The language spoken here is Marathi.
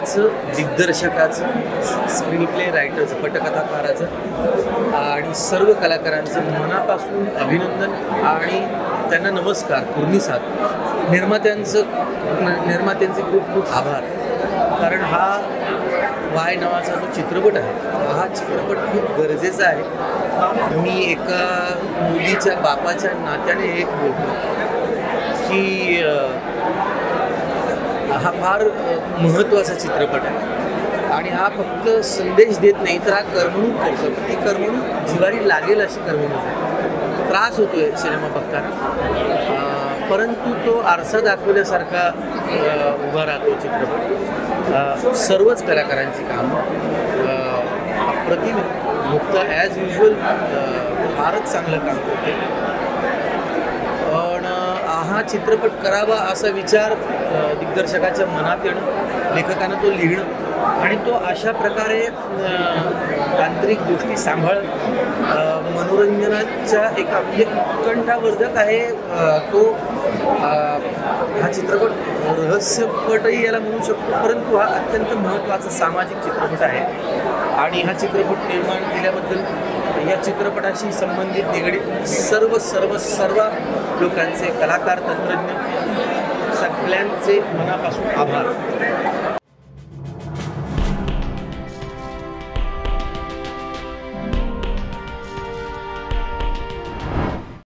निर्मात्याचं, दिग्दर्शकाचं, स्क्रीन प्ले रायटरचं, पटकथाकाराचं आणि सर्व कलाकारांचं मनापासून अभिनंदन आणि त्यांना नमस्कार, पूर्णिसाद. निर्मात्यांचे खूप खूप आभार. कारण हा वाय नावाचा जो चित्रपट आहे, हा चित्रपट खूप गरजेचा आहे. मी एका मुलीच्या बापाच्या नात्याने एक बोलतो की हा फार महत्त्वाचा चित्रपट आहे आणि हा फक्त संदेश देत नाही तर हा करमणूक करतो. ती करमणूक जिवारी लागेल अशी करमणूक आहे. त्रास होतो आहे सिनेमा बघताना, परंतु तो आरसा दाखवल्यासारखा उभा राहतो चित्रपट. सर्वच कलाकारांची कामं अप्रतिम. मुक्ता ॲज युजल फारच चांगलं काम करते. पण हा चित्रपट करावा असा विचार दिग्दर्शकाच्या मनात येणं, लेखकानं तो लिहिणं आणि तो अशा प्रकारे तांत्रिक गोष्टी सांभाळत मनोरंजनाच्या एका म्हणजे उत्कंठावर्धक आहे तो. हा चित्रपट रहस्यपटही याला म्हणू शकतो, परंतु हा अत्यंत महत्त्वाचा सामाजिक चित्रपट आहे. आणि हा चित्रपट निर्माण केल्याबद्दल या चित्रपटाशी संबंधित निगडीत सर्व लोकांचे, कलाकार, तंत्रज्ञ, सगळ्यांचे मनापासून आभार.